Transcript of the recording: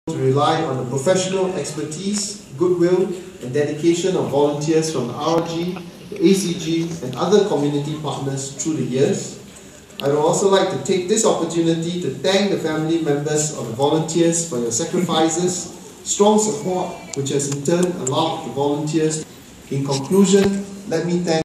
to rely on the professional expertise, goodwill and dedication of volunteers from the RRG, the ACG and other community partners through the years. I would also like to take this opportunity to thank the family members of the volunteers for your sacrifices, strong support which has in turn allowed the volunteers. In conclusion, let me thank